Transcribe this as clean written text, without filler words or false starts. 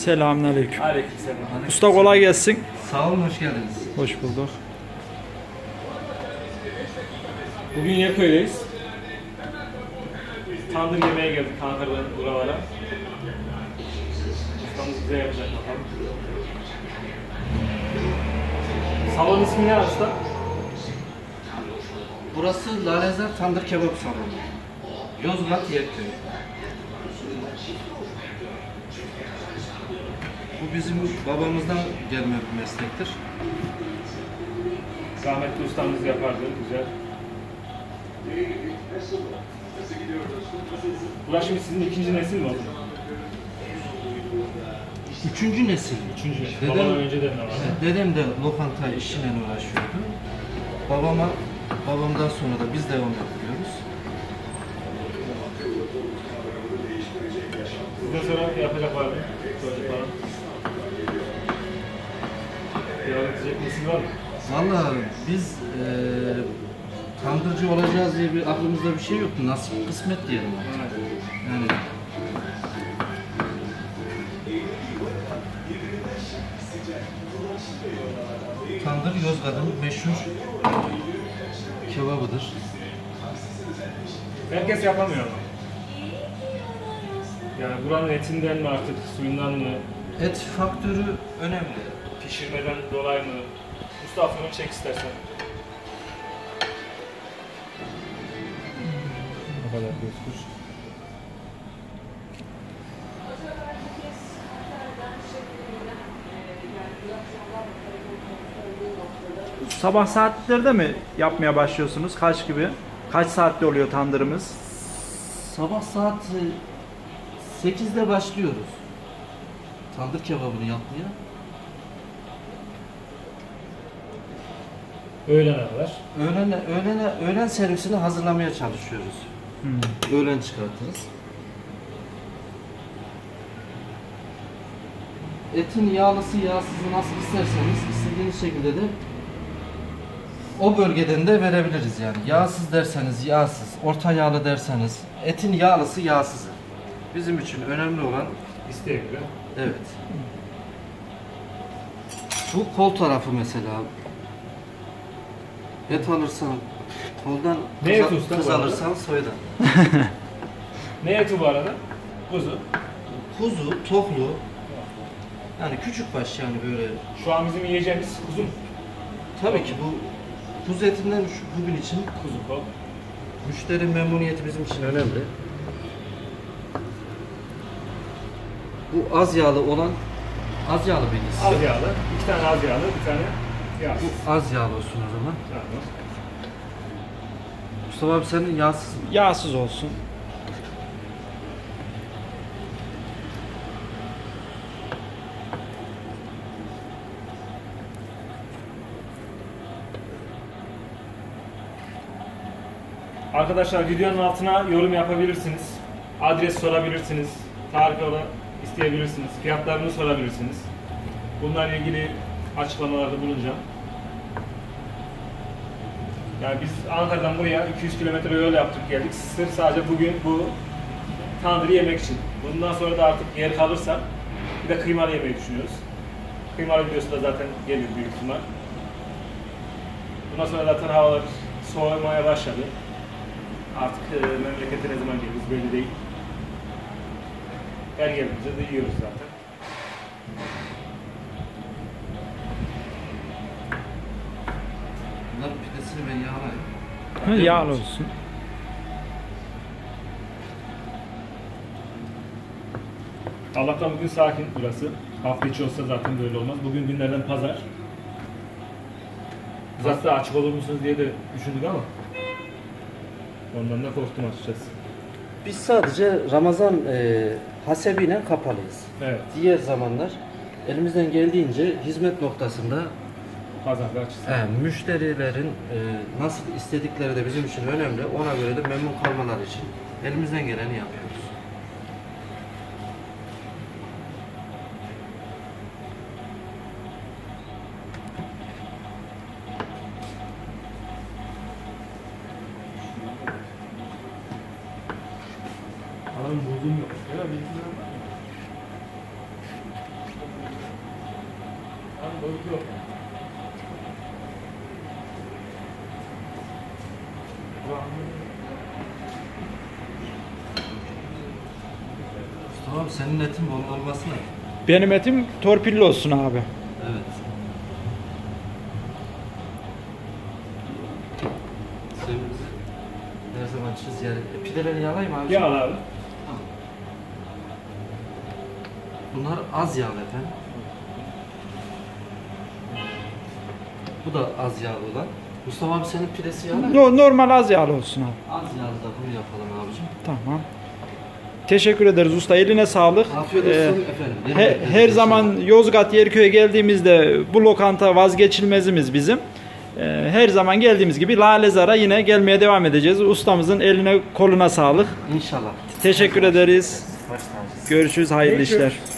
Selamünaleyküm. Aleykümselam. Usta kolay gelsin. Sağ olun, hoş geldiniz. Hoş bulduk. Bugün Yerköy'deyiz. Tandır yemeğe geldik Ankara'dan buralara. Ustamız bize yapacak bakalım. Salon ismi ne usta? Burası Lalezer Tandır Kebap Salonu. Yozgat Yerköy. Bu bizim babamızdan gelme bir meslektir. Rahmetli ustamız yapardı, güzel. Bu şimdi sizin ikinci nesil mi oldu? Üçüncü nesil. Üçüncü nesil. Babadan önceden de var. Dedem de lokanta işiyle uğraşıyordu. Babamdan sonra da biz devam ediyoruz. Sizden sonra yapacak var mı? Çocuk falan. Devam edecek nesil var mı? Vallahi biz tandırcı olacağız diye bir aklımızda bir şey yoktu. Nasip kısmet diyelim artık. Yani tandır Yozgat'ın meşhur kebabıdır. Herkes yapamıyor ama. Yani buranın etinden mi artık, suyundan mı, Et faktörü önemli. pişirmeden dolayı mı? Usta fırını çek istersen. Ne kadar gözükür. Sabah saatlerde mi yapmaya başlıyorsunuz? Kaç gibi? Kaç saatte oluyor tandırımız? Sabah saat 8'de başlıyoruz. Tandır kebabını yapmaya. Öğlene kadar. Öğlen servisini hazırlamaya çalışıyoruz. Öğlen çıkartırız. Etin yağlısı yağsızı nasıl isterseniz istediğiniz şekilde de o bölgeden de verebiliriz yani. Yağsız derseniz yağsız, orta yağlı derseniz etin yağlısı yağsızı. Bizim için önemli olan İsteğe göre. evet. Bu kol tarafı mesela. Et alırsan koldan, Ne eti usta kız bu arada? alırsan soydan. Ne eti bu arada? Kuzu. Kuzu, tohlu. Yani küçük baş yani böyle. Şu an bizim yiyeceğimiz kuzu mu? Tabii ki bu kuzu etinden bugün için Kuzu kol. müşteri memnuniyeti bizim için önemli. Bu az yağlı olan az yağlı bilgisi. Az yağlı. İki tane az yağlı, bir tane yağsız. Bu az yağlı olsun o zaman. Tamam. Mustafa abi senin yağsız mı? Yağsız olsun. Arkadaşlar videonun altına yorum yapabilirsiniz. Adres sorabilirsiniz. Tarif isteyebilirsiniz. Fiyatlarını sorabilirsiniz. Bunlarla ilgili açıklamalarda bulunacağım. Yani biz Ankara'dan buraya 200 kilometre yol yaptık geldik. Sırf sadece bugün bu tandırı yemek için. Bundan sonra da artık yer kalırsa bir de kıymalı yemeyi düşünüyoruz. Kıymalı videosu da zaten gelir büyük ihtimal. Bundan sonra zaten havalar soğumaya başladı. Artık memlekete ne zaman geliriz belli değil. Her geldiğimizde de yiyoruz zaten. Bunların pidesini ben yağlayayım. Yağlı olsun. Allah'tan bugün sakin burası. Hafta içi olsa zaten böyle olmaz. Bugün günlerden pazar. Biz hatta açık olur musunuz diye de düşündük ama ondan da korktum açıkçası. Biz sadece Ramazan hasebiyle kapalıyız. Evet. Diğer zamanlar elimizden geldiğince hizmet noktasında Pazarda açısı. müşterilerin nasıl istedikleri de bizim için önemli. Ona göre de memnun kalmaları için elimizden geleni yapıyoruz. Adam bozum yok. Ya bilgiler var mı? Yok. Tamam, senin etin bol olmasına. Benim etim torpilli olsun abi. Evet. Sevimizi her zaman çiz yani. Pideleri yalayayım abi. Yağ abi. Tamam. Bunlar az yağlı efendim. Bu da az yağlı olan. Mustafa abi senin pidesi yağlı mı? Normal az yağlı olsun abi. Az yağlı da bunu yapalım abicim. Tamam. Teşekkür ederiz usta. Eline sağlık. Afiyet olsun efendim. Yeni Her bekleriz zaman inşallah. Yozgat Yerköy'e geldiğimizde bu lokanta vazgeçilmezimiz bizim. Her zaman geldiğimiz gibi Lalezar'a yine gelmeye devam edeceğiz. Ustamızın eline koluna sağlık. İnşallah. Teşekkür ederiz. Baş tacısın. Görüşürüz. Hayırlı Görüşürüz. işler.